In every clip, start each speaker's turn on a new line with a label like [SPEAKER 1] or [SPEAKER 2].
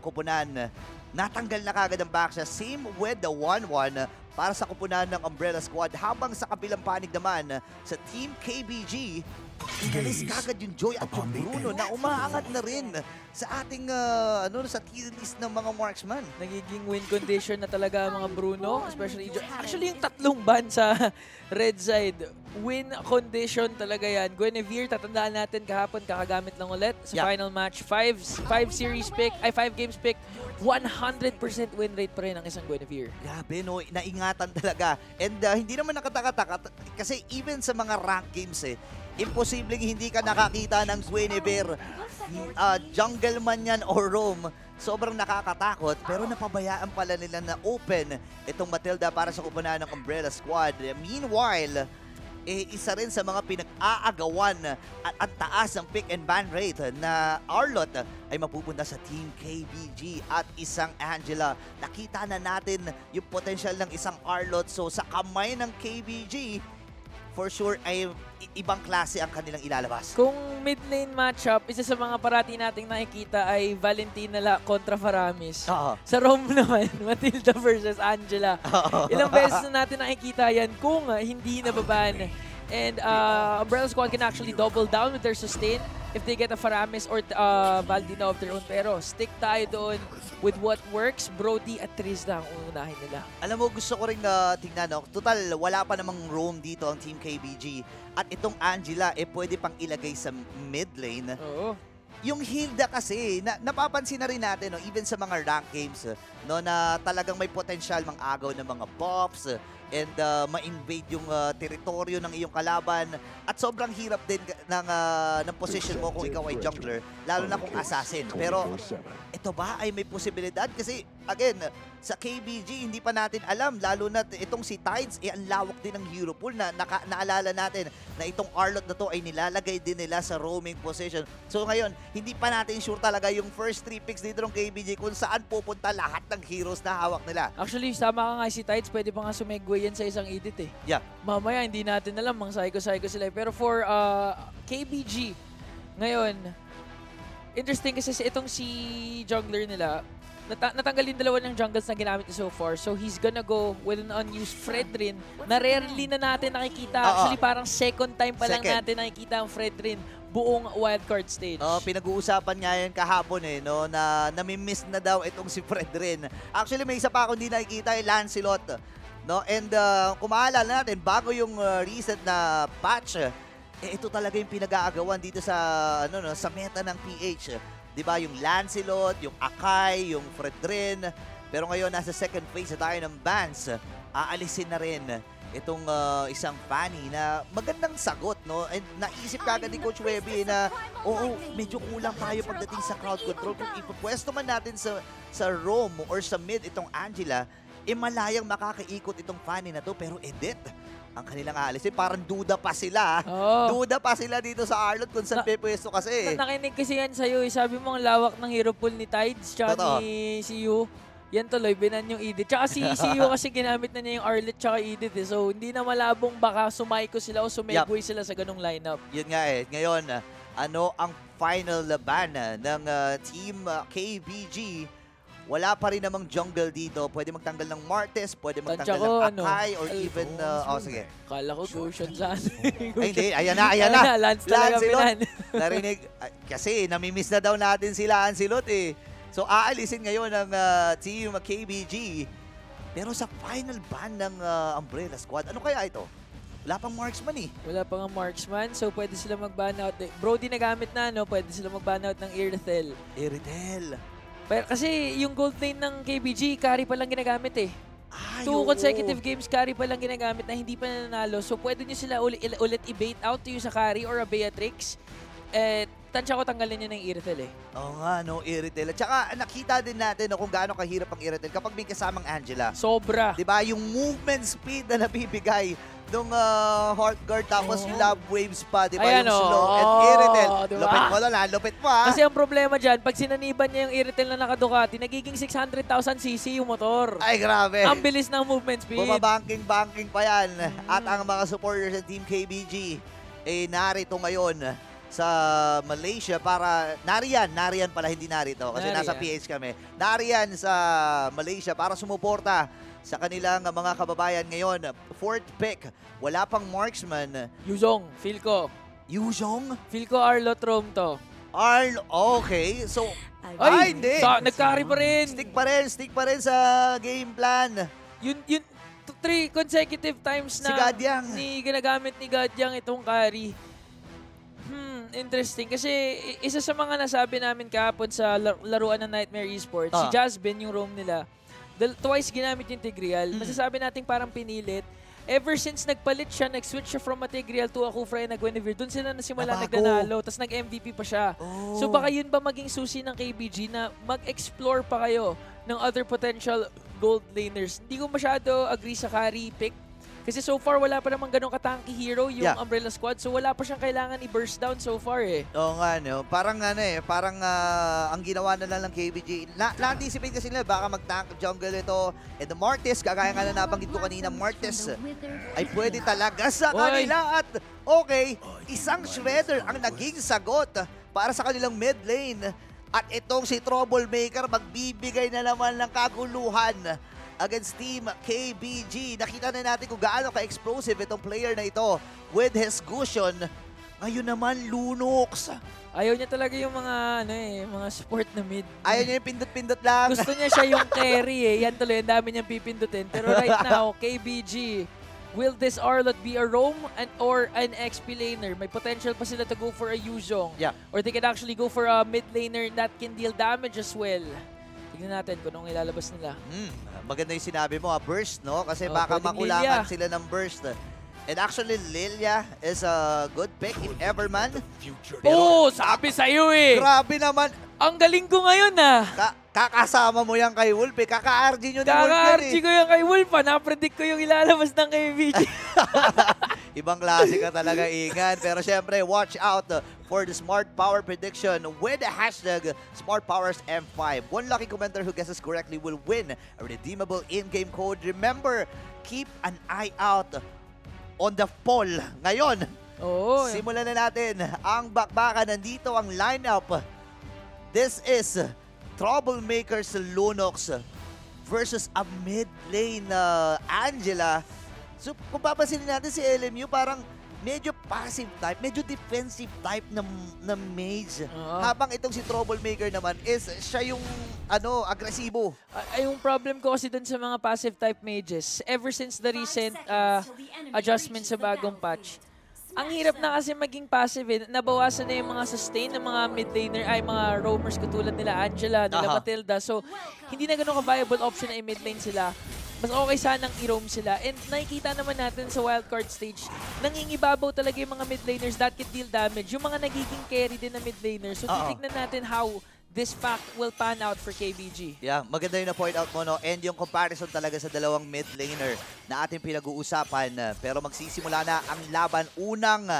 [SPEAKER 1] kupunan. Natanggal na kagad ang back siya. Same with the 1-1 para sa kupunan ng Umbrella Squad. Habang sa kabilang panig naman sa Team KBG, inalis kagad yung Joy at yung Bruno na umaangat na rin sa ating sa tier list ng mga marksman.
[SPEAKER 2] Nagiging win condition na talaga ang mga Bruno, especially Joy. Actually, yung tatlong ban sa red side, win condition talaga yan. Guinevere, tatandaan natin kahapon, kakagamit lang ulit sa final match. 5 series pick, 5 games pick, 100% win rate pa rin ang isang Guinevere.
[SPEAKER 1] Grabe, no? Naingatan talaga. And hindi naman nakataka-taka kasi even sa mga rank games imposibleng hindi ka nakakita ng Guinevere. Jungle man yan or roam. Sobrang nakakatakot pero napabayaan pala nila na open itong Matilda para sa kupunan ng Umbrella Squad. Meanwhile, isa rin sa mga pinag-aagawan at ang taas ng pick and ban rate na Arlott ay mapupunta sa Team KBG at isang Angela. Nakita na natin yung potential ng isang Arlott. So sa kamay ng KBG, for sure ay ibang klase ang kanilang ilalabas.
[SPEAKER 2] Kung mid lane matchup, isa sa mga parati nating nakikita ay Valentina kontra Faramis. Sa Rome naman, Matilda versus Angela. Ilang beses na natin nakikita yan kung hindi nababan. And Umbrella Squad can actually double down with their sustain if they get a Faramis or Valdina of their own. Pero stick tayo doon with what works. Brody at Trizla ang uunahin nila.
[SPEAKER 1] Alam mo, gusto ko rin tingnan, no? Total, wala pa namang roam dito ang Team KBG. At itong Angela, pwede pang ilagay sa mid lane.
[SPEAKER 2] Oo.
[SPEAKER 1] Yung Hilda kasi, napapansin na rin natin, no, even sa mga rank games, no, na talagang may potential mang-agaw ng mga buffs and ma-invade yung teritoryo ng iyong kalaban. At sobrang hirap din ng position mo kung ikaw ay jungler, lalo na kung assassin. Pero ito ba ay may posibilidad? Kasi again, sa KBG, hindi pa natin alam, lalo na itong si Tides, ang lawak din ng hero pool na naalala natin na itong Arlott na to ay nilalagay din nila sa roaming position. So ngayon, hindi pa natin sure talaga yung first 3 picks dito ng KBG kung saan pupunta lahat ng heroes na hawak nila.
[SPEAKER 2] Actually, sama ka nga si Tides, pwede pa nga sumegway yan sa isang edit
[SPEAKER 1] Yeah.
[SPEAKER 2] Mamaya, hindi natin alam, mang psycho sila. Pero for KBG, ngayon, interesting kasi itong si jungler nila, natanggal yung dalawa ng jungles na ginamit niya so far. So he's gonna go with an unused Fredrin na rarely na natin nakikita. Actually, parang second time pa lang natin nakikita ang Fredrin buong wildcard stage.
[SPEAKER 1] Pinag-uusapan nga yan kahapon no, na nami-miss na daw itong si Fredrin. Actually, may isa pa akong hindi nakikita, Lancelot. No? And kung maalala natin, bago yung recent na patch, ito talaga yung pinag-aagawan dito sa sa meta ng PH. Diba, yung Lancelot, yung Akai, yung Fredrin. Pero ngayon, nasa second phase na tayo ng bans. Aalisin na rin itong isang Fanny na magandang sagot, no? And naisip kagad ni Coach Webby na, medyo kulang tayo pagdating sa crowd control. Kung ipupwesto man natin sa roam or sa mid itong Angela, malayang makakaikot itong Fanny na to. Pero edit ang kanilang aalisin. Parang duda pa sila. Duda pa sila dito sa Arlott kung saan pepwesto kasi.
[SPEAKER 2] Nakinig kasi yan sa'yo. Sabi mo ang lawak ng hero pool ni Tides tsaka ni CU. Yan tuloy, binan yung Edith. Tsaka si CU kasi ginamit na niya yung Arlott tsaka Edith. So hindi na malabong baka sumaiko sila o sumegway sila sa ganung lineup.
[SPEAKER 1] Yun nga Ngayon, ano ang final laban ng Team KBG? Wala pa rin namang jungle dito. Pwede magtanggal ng Martes, pwede magtanggal ng Akai, or even... sige.
[SPEAKER 2] Kala ko Goshen saan.
[SPEAKER 1] Ay, hindi. Ayan na.
[SPEAKER 2] Lance talaga pinan.
[SPEAKER 1] Narinig. Kasi namimiss na daw natin sila Lancelot So, aalisin ngayon ng Team KBG. Pero sa final ban ng Umbrella Squad, ano kaya ito? Wala pang marksman
[SPEAKER 2] Wala pang marksman, so pwede sila mag-ban out. Brody nagamit na, no? Pwede sila mag-ban out ng Irithel. Pero kasi yung gold lane ng KBG, carry pa lang ginagamit 2 consecutive games carry pa lang ginagamit na hindi pa nanalo. So pwede nyo sila ulit i-bait out to yung sa carry or a Beatrix. Tansya ko tanggalin nyo ng Irithel
[SPEAKER 1] Oo nga, no, Irithel. At saka nakita din natin kung gaano kahirap ang Irithel kapag may kasamang Angela.
[SPEAKER 2] Sobra.
[SPEAKER 1] Diba? Yung movement speed na nabibigay nung Heartguard tapos Love Waves pa, diba?
[SPEAKER 2] Ayan,
[SPEAKER 1] yung slow and Irithel.
[SPEAKER 2] Diba?
[SPEAKER 1] Lupit mo na, lupit mo
[SPEAKER 2] Kasi ang problema dyan, pag sinaniban niya yung Irithel na naka-Ducati, nagiging 600,000 cc yung motor.
[SPEAKER 1] Ay, grabe.
[SPEAKER 2] Ang bilis ng movement speed.
[SPEAKER 1] Bumabanking-banking pa yan. At ang mga supporters ng Team KBG, narito ngayon sa Malaysia para nariyan pala, hindi narito kasi nasa PH kami. Nariyan sa Malaysia para sumuporta sa kanilang mga kababayan ngayon. Fourth pick, wala pang marksman.
[SPEAKER 2] Yuzong, feel ko.
[SPEAKER 1] Yuzong?
[SPEAKER 2] Feel ko Arlo Trom to.
[SPEAKER 1] Okay. So, hindi.
[SPEAKER 2] Nag-carry pa rin.
[SPEAKER 1] Stick pa rin sa game plan.
[SPEAKER 2] Yun 3 consecutive times na
[SPEAKER 1] si Gadyang.
[SPEAKER 2] Ginagamit ni Gadyang itong carry. Interesting. Kasi isa sa mga nasabi namin kahapon sa laruan ng Nightmare Esports, si Jasmine, yung roam nila, twice ginamit yung Tigreal. Masasabi natin parang pinilit. Ever since nagpalit siya, nag-switch siya from a Tigreal to a Kufray na Guinevere, dun sila nasimula nagdanalo, tapos nag-MVP pa siya. So baka yun ba maging susi ng KBG na mag-explore pa kayo ng other potential gold laners. Hindi ko masyado agree sa carry pick. Kasi so far, wala pa namang ganong katanky hero yung Umbrella Squad. So wala pa siyang kailangan i-burst down so far eh.
[SPEAKER 1] Oo nga, no? Parang ang ginawa na lang ng KBG. Na-anticipate kasi nila, baka mag-tank jungle ito. And the Martes, kagaya nga na nabanggit ko kanina, Martes ay pwede talaga sa kanila. At okay, isang Shredder ang naging sagot para sa kanilang mid lane. At itong si Troublemaker magbibigay na naman ng kaguluhan against Team KBG. Nakita na natin kung gaano ka-explosive itong player na ito with his Gusion. Ngayon naman, Lunox.
[SPEAKER 2] Ayaw niya talaga yung mga mga support na mid.
[SPEAKER 1] Ayaw niya yung pindot-pindot lang.
[SPEAKER 2] Gusto niya siya yung carry eh. Yan tuloy, ang dami niyang pipindutin. Pero right now, KBG, will this Arlot be a roam or an XP laner? May potential pa sila to go for a Yuzong.
[SPEAKER 1] Yeah.
[SPEAKER 2] Or they can actually go for a mid laner that can deal damage as well. Tignan natin kung anong ilalabas nila.
[SPEAKER 1] Maganda yung sinabi mo, burst, no? Kasi baka makulangan sila ng burst. And actually, Lilia is a good pick if ever man.
[SPEAKER 2] Pero, sabi sa'yo eh.
[SPEAKER 1] Grabe naman.
[SPEAKER 2] Ang galing ko ngayon
[SPEAKER 1] Kakasama mo yan kay Wolf eh. Kaka-RG nyo ni Wolf yan eh.
[SPEAKER 2] Kaka-RG ko yan kay Wolf Napredict ko yung ilalabas ng KBG.
[SPEAKER 1] Ibang klase ka talaga, Ingan. Pero syempre, watch out for the Smart Power prediction with the hashtag SmartPowersM5. One lucky commenter who guesses correctly will win a redeemable in-game code. Remember, keep an eye out on the poll. Ngayon, simulan na natin ang bakbakan. Nandito ang lineup. This is Troublemakers Lunox versus a mid lane Angela. So kung papansinin natin si LMU, parang medyo passive type, medyo defensive type na mage. Habang itong si Troublemaker naman is siya yung agresibo.
[SPEAKER 2] Yung problem ko kasi dun sa mga passive type mages, ever since the recent adjustment sa bagong patch, ang hirap na kasi maging passive eh. Nabawasan na yung mga sustain ng mga mid laner, mga roamers katulad nila Angela, nila Matilda. So, hindi na ganun ka-viable option na i-mid lane sila. Mas okay sanang i-roam sila. And nakikita naman natin sa wildcard stage, nangingibabaw talaga yung mga mid laners that can deal damage. Yung mga nagiging carry din na mid laners. So, titignan natin how this fact will pan out for KBG.
[SPEAKER 1] Yeah, maganda yung na-point out mo, no? And yung comparison talaga sa dalawang mid laner na ating pinag-uusapan. Pero magsisimula na ang laban. Unang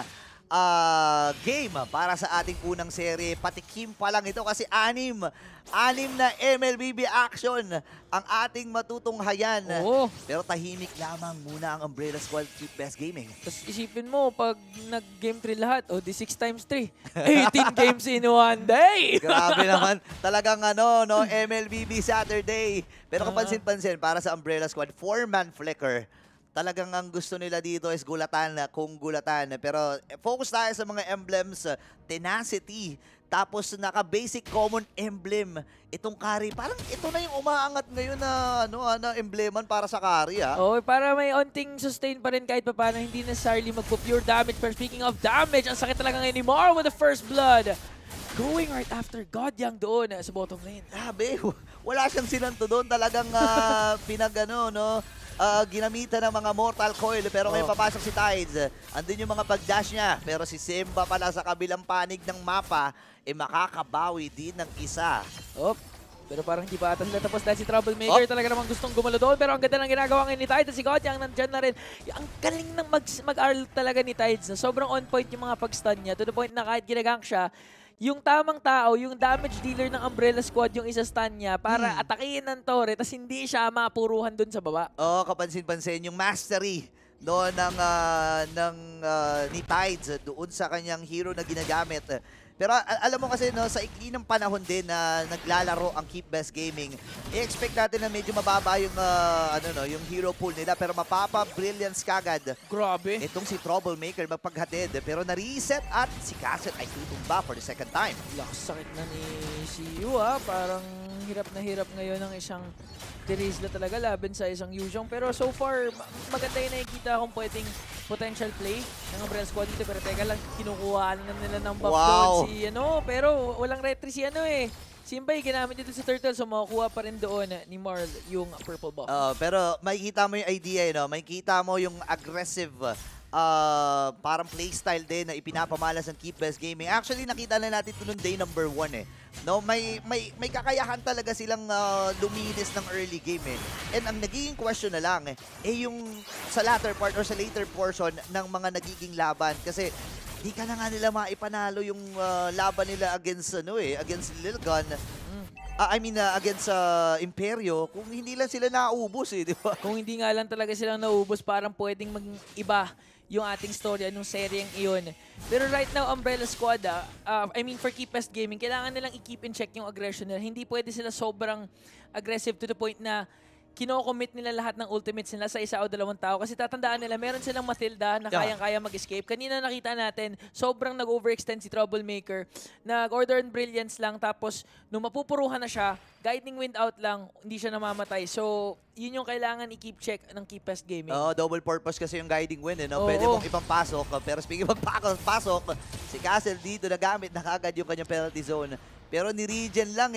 [SPEAKER 1] game para sa ating unang serye. Patikim pa lang ito kasi anim na MLBB action ang ating matutunghayan. Pero tahimik lamang muna ang Umbrella Squad Keep Best Gaming.
[SPEAKER 2] Tapos isipin mo, pag nag-game 3 lahat, di 6 times 3. 18 games in one day!
[SPEAKER 1] Grabe naman. Talagang MLBB Saturday. Pero kapansin-pansin, para sa Umbrella Squad, 4-man flicker. Talagang ang gusto nila dito is gulatan kung gulatan. Pero focus tayo sa mga emblems, tenacity, tapos naka-basic common emblem. Itong carry, parang ito na yung umaangat ngayon na embleman para sa carry.
[SPEAKER 2] Para may onting sustain pa rin kahit pa paano, hindi necessarily magpo-pure damage. Pero speaking of damage, ang sakit talaga ngayon ni Mar with the first blood. Going right after Godyang doon sa bottom lane.
[SPEAKER 1] Grabe, wala siyang sinanto doon. Talagang ginamitan ng mga mortal coil, pero ngayon papasok si Tides. Andun yung mga pag-dash niya, pero si Simba pala sa kabilang panig ng mapa, makakabawi din ng isa.
[SPEAKER 2] Pero parang hindi pa ata sila tapos dahil si Troublemaker talaga namang gustong gumalo doon, pero ang ganda ng ginagawa ngayon ni Tides. Si Godyang nandyan na rin. Ang galing ng mag-arl talaga ni Tides. Sobrang on point yung mga pag-stun niya, to the point na kahit ginagank siya, yung tamang tao, yung damage dealer ng Umbrella Squad, yung isa-stun niya para atakihin ng Torre, tas hindi siya mapuruhan dun sa baba.
[SPEAKER 1] Kapansin-pansin yung mastery no ni Tides doon sa kanyang hero na ginagamit. Pero alam mo kasi no, sa ikli ng panahon din na naglalaro ang Keep Best Gaming, i-expect natin na medyo mababa yung yung hero pool nila, pero mapapa brilliance kagad.
[SPEAKER 2] Grabe.
[SPEAKER 1] Itong si Troublemaker magpaghatid, pero na-reset at si Castle ay tutumba for the second time.
[SPEAKER 2] Lakas sakit na ni CU parang hirap na hirap ngayon ng isang Terizla talaga laban sa isang Yuzhong. Pero so far, maganda yung nakikita kung pwedeng potential play ng Umbrella Squad dito. Pero teka lang, kinukuha na nila ng buff doon si pero walang retry si Simbay, ginamit dito si Turtle, so makukuha pa rin doon ni Marl yung purple buff.
[SPEAKER 1] Pero makikita mo yung idea, makikita mo yung aggressive parang playstyle din na ipinapamalas ng Keep Best Gaming. Actually, nakita na natin ito nung day number 1 No, may kakayahan talaga silang luminis ng early game And ang nagiging question na lang yung sa latter part or sa later portion ng mga nagiging laban kasi di ka na nga nila maipanalo yung laban nila against against Lilgon. Against Imperio, kung hindi lang sila naubos di ba?
[SPEAKER 2] Kung hindi nga lang talaga silang naubos, parang pwedeng mag-iba yung ating story anong seryeng iyon. Pero right now, Umbrella Squad, for Keep Best Gaming, kailangan nilang i-keep in check yung aggression nila. Hindi pwede sila sobrang aggressive to the point na kino-commit nila lahat ng ultimates nila sa isa o dalawang tao. Kasi tatandaan nila, meron silang Matilda na kayang-kaya mag-escape. Kanina nakita natin, sobrang nag-overextend si Troublemaker. Nag-order and brilliance lang, tapos nung mapupuruhan na siya, guiding wind out lang, hindi siya namamatay. So, yun yung kailangan i-keep check ng Keep Best Gaming.
[SPEAKER 1] Double purpose kasi yung guiding wind. Pwede mong ibang pasok. Pero speaking of pasok, si Castle dito nagamit na kagad yung kanyang penalty zone. Pero ni-regen lang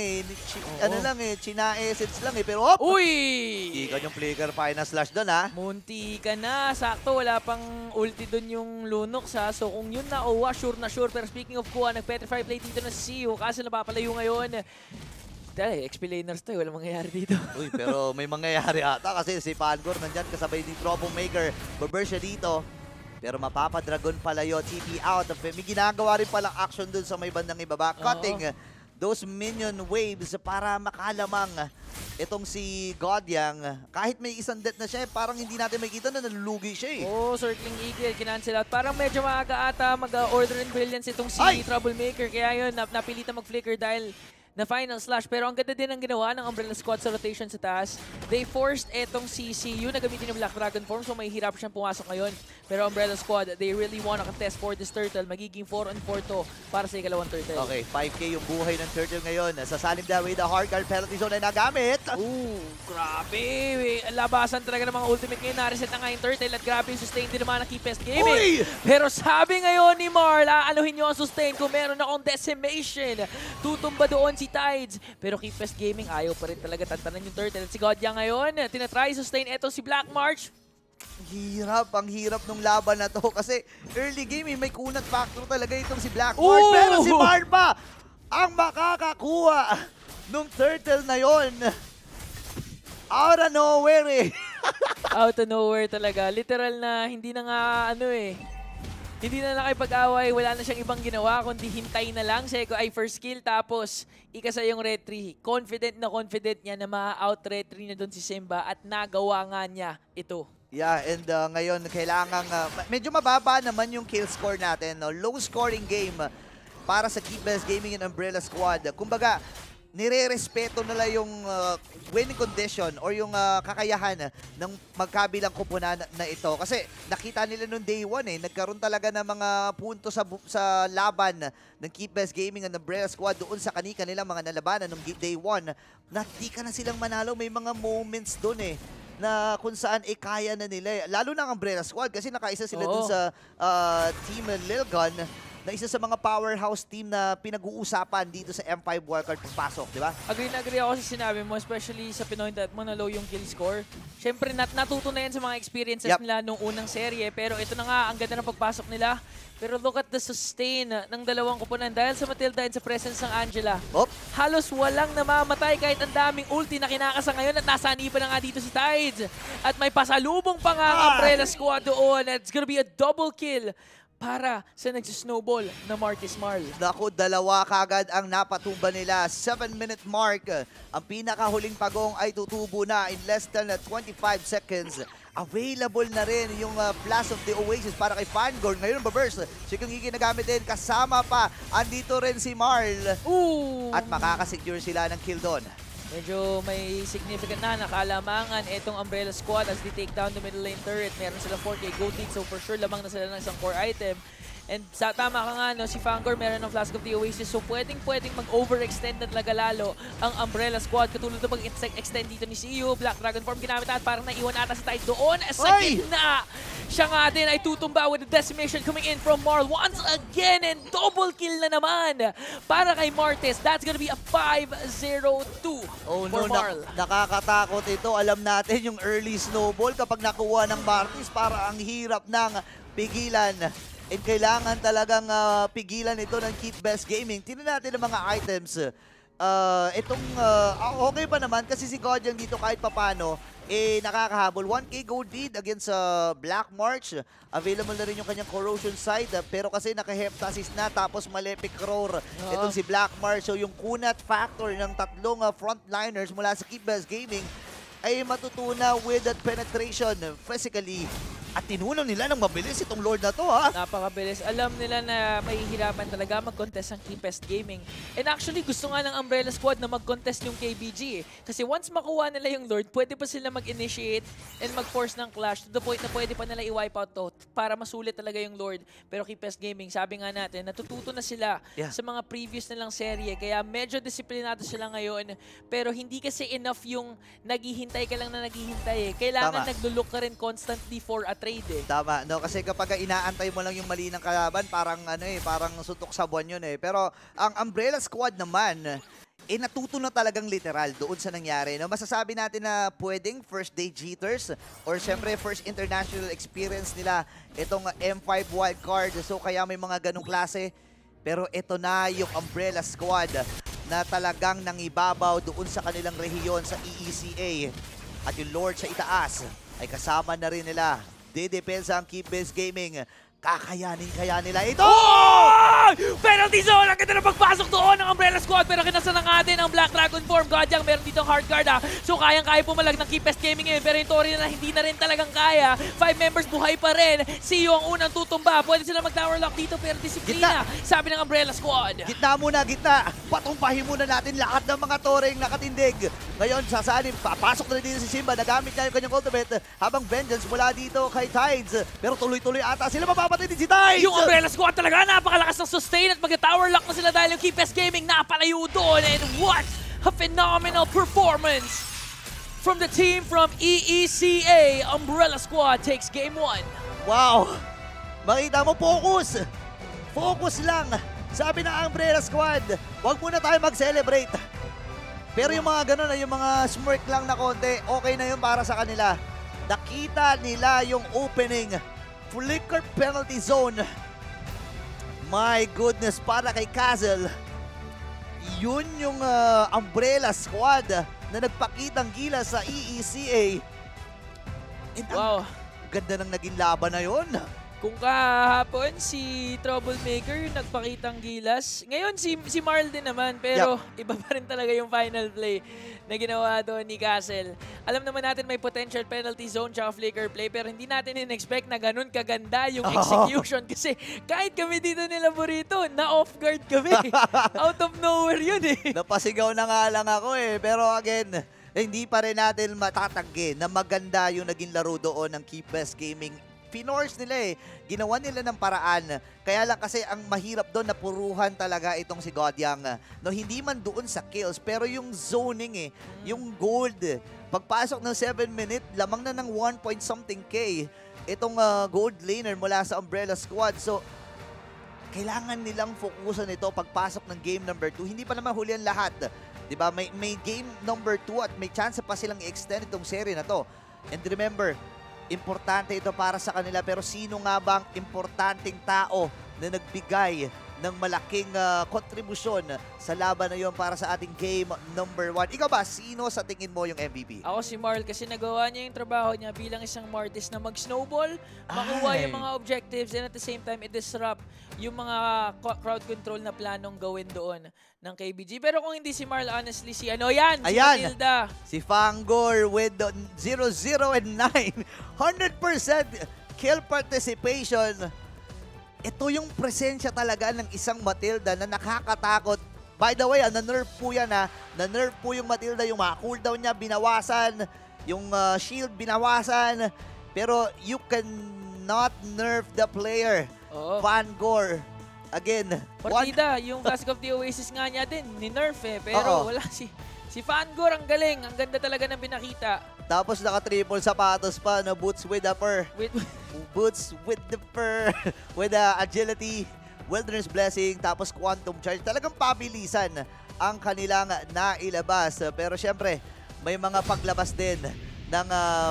[SPEAKER 1] China-essence lang Pero hop!
[SPEAKER 2] Uy!
[SPEAKER 1] Ikan yung flicker final slash doon
[SPEAKER 2] Munti ka na. Sakto, wala pang ulti doon yung Lunox So kung yun na, sure na sure. Pero speaking of kuha, nag-petrify play dito na si CU. Kasi napapalayo ngayon. Dahil, XP-laners tayo, walang mangyayari dito.
[SPEAKER 1] Uy, pero may mangyayari ata kasi si Fangor nandyan kasabay ni Troublemaker. Baber siya dito. Pero mapapa-dragon palayo, TP out. May ginagawa rin palang action dun sa may bandang ibaba. Cutting those minion waves para makalamang itong si Godyang. Kahit may isang death na siya, parang hindi natin makikita na nalulugi siya
[SPEAKER 2] Circling Eagle, kinancel out. Parang medyo maaga ata mag-order in brilliance itong si Troublemaker. Kaya yun, napilitan mag-flicker dahil na final slash. Pero ang ganda din ang ginawa ng Umbrella Squad sa rotation sa taas. They forced etong si CU na gamitin yung Black Dragon form, so may hirap siyang pumasok ngayon. Pero Umbrella Squad, they really wanna contest for this Turtle. Magiging 4-on-4 to para sa ikalawang Turtle.
[SPEAKER 1] Okay, 5K yung buhay ng Turtle ngayon. Sa Salim Dawei, the hard guard penalty zone ay nagamit.
[SPEAKER 2] Grabe. Labasan talaga ng mga ultimate ngayon. Nareset na nga yung Turtle at grabe yung sustain din naman ng Keep Best Gaming. Pero sabi ngayon ni Marl, aanuhin nyo ang sustain kung meron akong decimation. Tutumba doon si Tides. Pero Keep Best Gaming, ayaw pa rin talaga tantanan yung Turtle. At si Godya ngayon, tinatry sustain ito si Black March.
[SPEAKER 1] Ang hirap nung laban na to kasi early game may kunat factor talaga itong si Black March. Pero si Marpa ang makakakuha nung Turtle na yon. Out of nowhere
[SPEAKER 2] Out of nowhere talaga. Literal na hindi na nga hindi na nakipag-away, wala na siyang ibang ginawa, kundi hintay na lang. First kill, tapos ikasa yung retry. Confident niya na ma-out-retry na doon si Simba at nagawa nga niya ito.
[SPEAKER 1] Yeah, and ngayon kailangan, medyo mababa naman yung kill score natin. Low scoring game para sa Keep Best Gaming and Umbrella Squad. Kumbaga, nire-respeto nila yung winning condition or yung kakayahan ng magkabilang kupunan na ito. Kasi nakita nila noong day 1 nagkaroon talaga ng mga punto sa laban ng Keep Best Gaming and Umbrella Squad doon sa kanilang mga nalabanan noong day 1 na di ka na silang manalo. May mga moments doon na kung saan kaya na nila. Lalo na ang Umbrella Squad kasi nakaisa sila doon sa Team Lilgon na isa sa mga powerhouse team na pinag-uusapan dito sa M5 wildcard pagpasok, di ba?
[SPEAKER 2] Agree na agree ako sa sinabi mo, especially sa Pinoy that mo na low yung kill score. Siyempre, natuto na yan sa mga experiences nila nung unang serye, pero ito na nga, ang ganda ng pagpasok nila. Pero look at the sustain ng dalawang kupunan dahil sa Matilda and sa presence ng Angela. Halos walang namamatay kahit ang daming ulti na kinakasa ngayon at nasani pa na nga dito si Tides. At may pasalubong pa nga ang Umbrella Squad doon. It's gonna be a double kill para sa nagsisnowball na Martis Marl.
[SPEAKER 1] Naku, dalawa kagad ang napatumba nila. 7-minute mark. Ang pinakahuling pagong ay tutubo na in less than 25 seconds. Available na rin yung Blast of the Oasis para kay Fangor. Ngayon, Babers, siya kong ginagamit din. Kasama pa, andito rin si Marl.
[SPEAKER 2] Ooh!
[SPEAKER 1] At makakasecure sila ng kill doon.
[SPEAKER 2] Medyo may significant na nakalamangan itong Umbrella Squad as they take down the middle lane turret. Meron sila 4K gold lead, so for sure lamang na sila ng isang core item. And tama ka nga, no, si Fangor meron ng Flask of the Oasis, so pwedeng mag-overextend na talaga lalo ang Umbrella Squad. Katulad na mag-extend dito ni CEO, Black Dragon Form ginamit at parang naiwan ata si Tide doon sa gitna. Siya nga din ay tutumba with the decimation coming in from Marl once again, and double kill na naman para kay Martis. That's gonna be a 5-0-2
[SPEAKER 1] for
[SPEAKER 2] Marl.
[SPEAKER 1] Nakakatakot ito. Alam natin yung early snowball kapag nakuha ng Martis, para ang hirap ng pigilan. And kailangan talagang pigilan ito ng Keep Best Gaming. Tingnan natin ang mga items. Okay pa naman kasi si Godyang dito kahit papano, nakakahabol. 1K gold lead against Black March. Available na rin yung kanyang corrosion side. Pero kasi naka-heptasis na, tapos Malefic Roar. Itong si Black March. So yung kunat factor ng tatlong frontliners mula sa Keep Best Gaming ay matutuna with that penetration physically. At tinunong nila ng mabilis itong Lord na to, ha?
[SPEAKER 2] Napakabilis. Alam nila na mahihirapan talaga mag-contest ang Keepest Gaming. And actually, gusto nga ng Umbrella Squad na mag-contest yung KBG. Kasi once makuha nila yung Lord, pwede pa sila mag-initiate and mag-force ng clash to the point na pwede pa nila i-wipe out to para masulit talaga yung Lord. Pero Keepest Gaming, sabi nga natin, natututo na sila sa mga previous nilang serye. Kaya medyo disiplinado sila ngayon. Pero hindi kasi enough yung naghihintay ka lang na naghihintay. Kailangan naglo-look ka rin constantly for a trade.
[SPEAKER 1] Tama, no? Kasi kapag inaantay mo lang yung mali ng kalaban, parang parang sutok sa buwan yun. Pero ang Umbrella Squad naman, natuto na talagang literal doon sa nangyari. No? Masasabi natin na pwedeng first day jitters or syempre first international experience nila itong M5 wildcard. So kaya may mga ganong klase. Pero ito na yung Umbrella Squad na talagang nangibabaw doon sa kanilang rehiyon sa EECA. At yung Lord sa itaas ay kasama na rin nila. Dedepensa ang Keep Best Gaming. Kakayanin kaya nila ito!
[SPEAKER 2] Oh! Penalty zone! Ang ganda na pagpasok doon ng Umbrella Squad, pero kinasa na nga din ang Black Dragon Form. Godyang meron dito hard guard, ha. So kayang-kaya pumalag ng Keep Best Gaming ngayon, pero yung Tori na hindi na rin talagang kaya. 5 members buhay pa rin. CEO ang unang tutumba. Pwede sila mag-tower lock dito, pero disiplina. Sabi ng Umbrella Squad.
[SPEAKER 1] Gitna muna, gitna. Patumpahin muna natin lahat ng mga Toreng nakatindig. Ngayon, sasalip, papasok na rin dito si Simba. Nagamit niya yung kanyang ultimate habang vengeance mula dito kay Tides. Pero tuloy-tuloy ata sila mapapatay din si Tides.
[SPEAKER 2] Yung Umbrella Squad talaga napakalakas ng sustain at mag-tower lock na sila dahil yung Keepest Gaming napalayo doon. And what a phenomenal performance from the team from EECA. Umbrella Squad takes game 1.
[SPEAKER 1] Wow! Makita mo, focus! Focus lang! Sabi ng Umbrella Squad, huwag muna tayo mag-celebrate. Pero yung mga ganun, yung mga smirk lang na konti, okay na yun para sa kanila. Nakita nila yung opening. Flicker penalty zone. My goodness, para kay Castle. Yun yung Umbrella Squad na nagpakitang gila sa EECA. And
[SPEAKER 2] wow.
[SPEAKER 1] Ganda ng naging laban na yun.
[SPEAKER 2] Kung kahapon si Troublemaker yung nagpakitang gilas, ngayon si Marl din naman, pero iba pa rin talaga yung final play na ginawa doon ni Castle. Alam naman natin may potential penalty zone tsaka flicker play, pero hindi natin in-expect na ganun kaganda yung execution kasi kahit kami dito nila Burrito, na-off guard kami. Out of nowhere yun eh.
[SPEAKER 1] Napasigaw na nga lang ako pero again, hindi pa rin natin matatanggi na maganda yung naging laro doon ng Keep Best Gaming. Pinorse nila ginawa nila ng paraan. Kaya lang kasi ang mahirap doon, napuruhan talaga itong si Godyang. No, hindi man doon sa kills, pero yung zoning yung gold. Pagpasok ng 7-minute, lamang na ng 1 point something K itong gold laner mula sa Umbrella Squad. So, kailangan nilang fokusan ito pagpasok ng game number 2. Hindi pa naman huli ang lahat. Diba? May game number 2 at may chance pa silang i-extend itong series na to. And remember, importante ito para sa kanila, pero sino nga bang importanteng tao na nagbigay ng malaking kontribusyon sa laban na yon para sa ating game number 1. Ikaw ba, sino sa tingin mo yung MVP?
[SPEAKER 2] Ako si Marl kasi nagawa niya yung trabaho niya bilang isang Martis na mag-snowball, makuha yung mga objectives and at the same time i-disrupt yung mga crowd control na planong gawin doon ng KBG. Pero kung hindi si Marl, honestly, si ano yan? Si Matilda.
[SPEAKER 1] Si Fangor with 0-0 and 9. 100% kill participation. Ito yung presensya talaga ng isang Matilda na nakakatakot. By the way, na-nerf po yan ha. Na-nerf po yung Matilda, yung mga cooldown niya binawasan, yung shield binawasan. Pero you cannot nerf the player. Fangor. Again.
[SPEAKER 2] Partida, yung Classic of the Oasis nga niya din, ni-nerf Pero wala si Fangor, ang galing. Ang ganda talaga ng pinakita.
[SPEAKER 1] Tapos naka-triple sapatos pa, no? Boots with the fur. Boots with the fur. With the agility, wilderness blessing, tapos quantum charge. Talagang pabilisan ang kanilang nailabas. Pero syempre, may mga paglabas din ng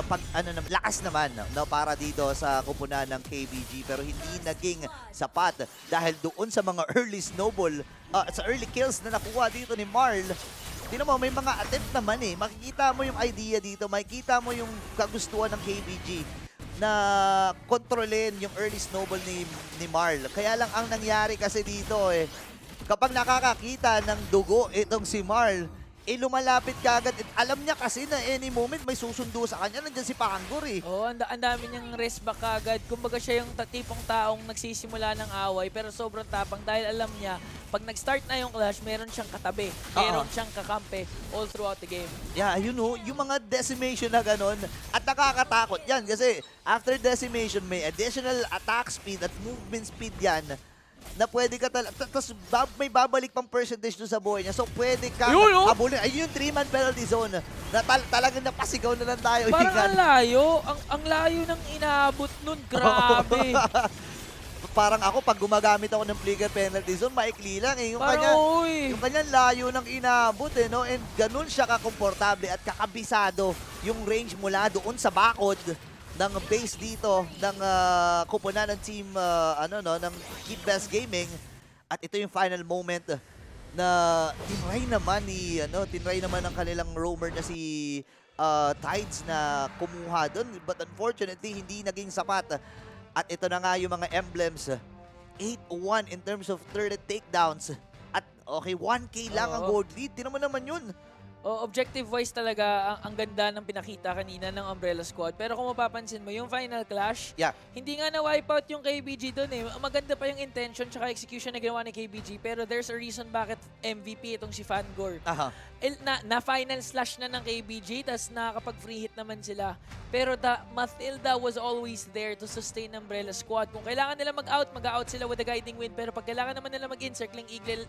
[SPEAKER 1] lakas naman, no, para dito sa kupunan ng KBG. Pero hindi naging sapat dahil doon sa mga early snowball, sa early kills na nakuha dito ni Marl. Tingnan mo, may mga attempt naman Makikita mo yung idea dito, makikita mo yung kagustuhan ng KBG na kontrolin yung early snowball ni Marl. Kaya lang ang nangyari kasi dito kapag nakakakita ng dugo itong si Marl, lumalapit kagad. Alam niya kasi na any moment may susundo sa kanya. Nandiyan si Fangor
[SPEAKER 2] Oo, ang dami niyang rest back kagad. Kumbaga siya yung tipong taong nagsisimula ng away pero sobrang tapang dahil alam niya pag nag-start na yung clash, meron siyang katabi. Meron siyang kakampi all throughout the game.
[SPEAKER 1] Yeah, yung mga decimation na ganon at nakakatakot yan kasi after decimation may additional attack speed at movement speed yan na pwede ka talaga, tapos may babalik pang percentage doon sa buhay niya. So pwede ka abulin. Ayun yung 3-man penalty zone na talagang napasigaw na lang tayo.
[SPEAKER 2] Parang ang layo. Ang layo ng inaabot nun. Grabe.
[SPEAKER 1] Parang ako, pag gumagamit ako ng flicker penalty zone, maikli lang Yung kanyang layo ng inaabot no? And ganun siya kakomportable at kakabisado yung range mula doon sa bakod ng base dito ng kupunan ng team ng Kid Best Gaming. At ito yung final moment na tinry naman ng kanilang roamer na si Tides na kumuha doon, but unfortunately hindi naging sapat. At ito na nga yung mga emblems, 8-1 in terms of 30 takedowns. At okay, 1K lang ang gold lead. Tinan mo naman yun.
[SPEAKER 2] Objective-wise talaga, ang ganda ng pinakita kanina ng Umbrella Squad. Pero kung mapapansin mo, yung final clash, hindi nga na-wipe out yung KBG doon Maganda pa yung intention tsaka execution na ginawa ni KBG. Pero there's a reason bakit MVP itong si Fangor. Na-final slash na ng KBG, tas nakakapag-free hit naman sila. Pero Matilda was always there to sustain Umbrella Squad. Kung kailangan nila mag-out sila with a guiding wind. Pero pag kailangan naman nila mag-in, circling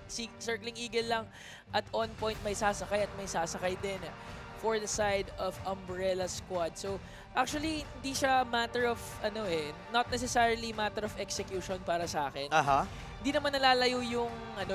[SPEAKER 2] eagle lang at on point, may sasakay at may sasakay din for the side of Umbrella Squad. So, actually, hindi siya matter of, not necessarily matter of execution para sa akin. Hindi naman nalalayo yung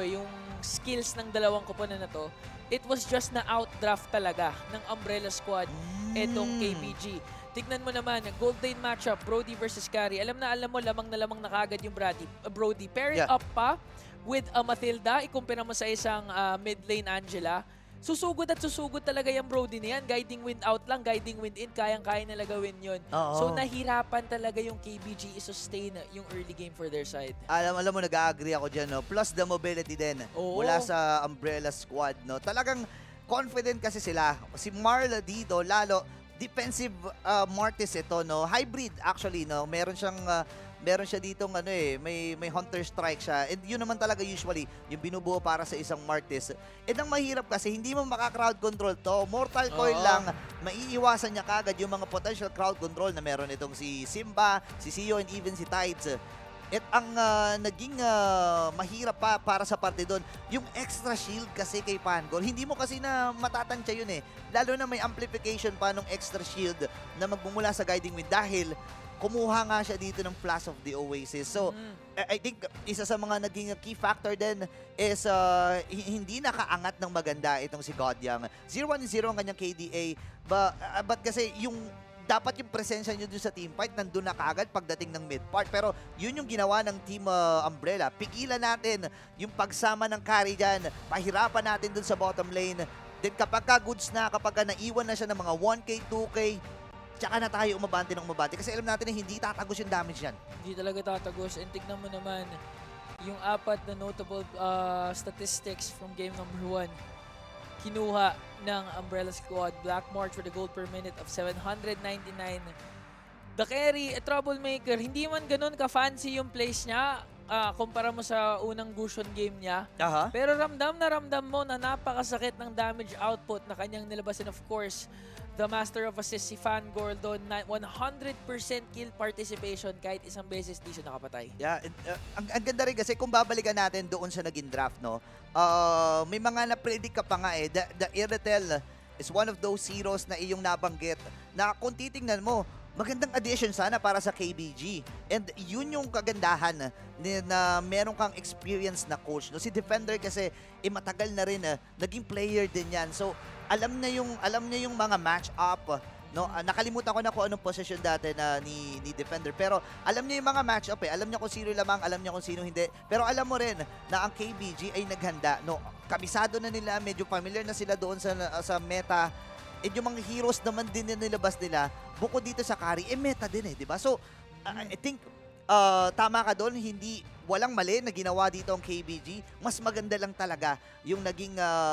[SPEAKER 2] skills ng dalawang koponan na to. It was just na outdraft talaga ng Umbrella Squad etong KBG. Tignan mo naman, Gold Lane matchup, Brody versus Carry. Alam mo, lamang na lamang na kagad yung Brody. Pair it up pa with Matilda, ikumpira mo sa isang mid lane Angela. Susugod talaga yung Brody na yan. Guiding wind out lang, guiding wind in, kayang-kaya nila gawin yun. So nahirapan talaga yung KBG i-sustain yung early game for their side.
[SPEAKER 1] Alam mo, nag-agree ako dyan, no? Plus the mobility din mula sa Umbrella Squad, no? Talagang confident kasi sila. Si Marla dito, lalo, defensive Martis ito, no? Hybrid actually, no? Meron siya ditong may Hunter Strike siya. And yun naman talaga usually yung binubuo para sa isang Martis. And ang mahirap kasi hindi mo maka-crowd control to. Mortal Coil lang, maiiwasan niya kagad yung mga potential crowd control na meron itong si Simba, si Sio, and even si Tides. At ang naging mahirap pa para sa parte doon, yung extra shield kasi kay Fangor. Hindi mo kasi na matatansya yun Lalo na may amplification pa ng extra shield na magmumula sa Guiding Wind dahil kumuha nga siya dito ng Flash of the Oasis. So, I think isa sa mga naging key factor din is hindi nakaangat ng maganda itong si Godyang. 0-1-0 ang kanyang KDA. But kasi yung dapat yung presensya nyo dun sa team fight, nandun na kagad pagdating ng mid part. Pero yun yung ginawa ng Team Umbrella. Pigilan natin yung pagsama ng carry dyan. Pahirapan natin dun sa bottom lane. Then kapag goods na, kapag naiwan na siya ng mga 1K, 2K, tsaka na tayo umabante ng umabante. Kasi alam natin na hindi tatagos yung damage yan.
[SPEAKER 2] Hindi talaga tatagos. And tignan mo naman, yung apat na notable statistics from game number 1. Kinuha ng Umbrella Squad. Black March with a gold per minute of 799. The carry, a troublemaker. Hindi man ganun ka-fancy yung plays niya kumpara mo sa unang Gusion game niya. Pero ramdam mo na napakasakit ng damage output na kanyang nilabas. And of course, the Master of Assist, si Fangor doon, 100% kill participation kahit isang beses di siya nakapatay.
[SPEAKER 1] Yeah, ang ganda rin kasi kung babalikan natin doon sa naging draft, no? May mga na-predict ka pa nga eh. The Irretel is one of those heroes na iyong nabanggit na kung titingnan mo, magandang addition sana para sa KBG. And yun yung kagandahan na meron kang experience na coach. No? Si Defender kasi matagal na rin, naging player din yan. So, alam niya yung mga match-up. No? Nakalimutan ko na kung anong position dati na ni Defender. Pero alam niya yung mga match-up eh. Alam niya kung sino lamang, alam niya kung sino hindi. Pero alam mo rin na ang KBG ay naghanda. No? Kabisado na nila, medyo familiar na sila doon sa meta. And yung mga heroes naman din na nilabas nila, bukod dito sa carry, meta din eh, di ba? So, I think, tama ka doon, walang mali na ginawa dito ang KBG. Mas maganda lang talaga yung naging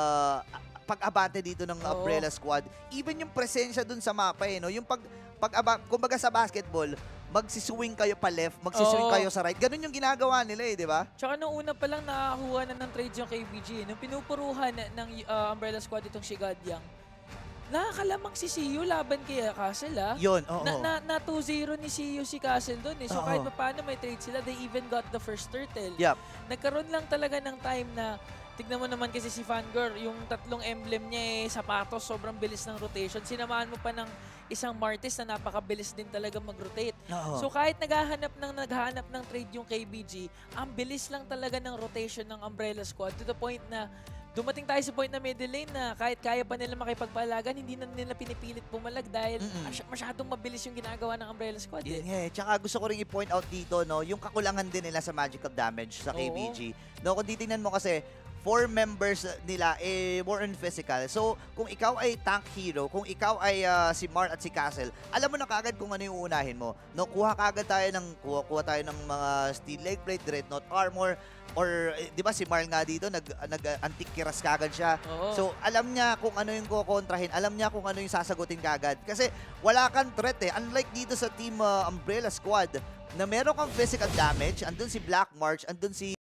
[SPEAKER 1] pag-abante dito ng Umbrella Squad. Even yung presensya dun sa mapa eh, no? Yung kumbaga sa basketball, magsiswing kayo pa left, magsiswing kayo sa right. Ganun yung ginagawa nila eh, di ba?
[SPEAKER 2] Tsaka nung una pa lang nakakuha na ng trades yung KBG. Nung pinupuruhan ng Umbrella Squad itong si Gadyang, nakakalamang si Siyu laban kay Castle, ah.
[SPEAKER 1] Yun, oo.
[SPEAKER 2] Na 2-0 ni Siyu si Castle doon eh. So kahit pa paano may trade sila, they even got the first turtle.
[SPEAKER 1] Yep.
[SPEAKER 2] Nagkaroon lang talaga ng time na, tignan mo naman kasi si Fangor, yung tatlong emblem niya eh, sapatos, sobrang bilis ng rotation. Sinamahan mo pa ng isang Martis na napakabilis din talaga mag-rotate. So kahit naghahanap ng trade yung KBG, ang bilis lang talaga ng rotation ng Umbrella Squad to the point na dumating tayo sa point na middle lane na kahit kaya pa nila makipagpalagan, hindi na nila pinipilit pumalag dahil masyadong mabilis yung ginagawa ng Umbrella Squad.
[SPEAKER 1] Tsaka gusto ko rin i-point out dito, no, yung kakulangan din nila sa magical damage sa KBG. No, kung titingnan mo kasi, 4 members nila more on physical. So, kung ikaw ay tank hero, kung ikaw ay si Mart at si Castle, alam mo na kagad kung ano yung uunahin mo. No, kuha tayo ng mga steel leg plate, dreadnought armor, or di ba si Marl nga dito nag-antique kiras kagad siya. So, alam niya kung ano yung kukontrahin, alam niya kung ano yung sasagutin kagad. Kasi wala kang threat eh. Unlike dito sa Team Umbrella Squad, na meron kang physical damage, andun si Black March, andun si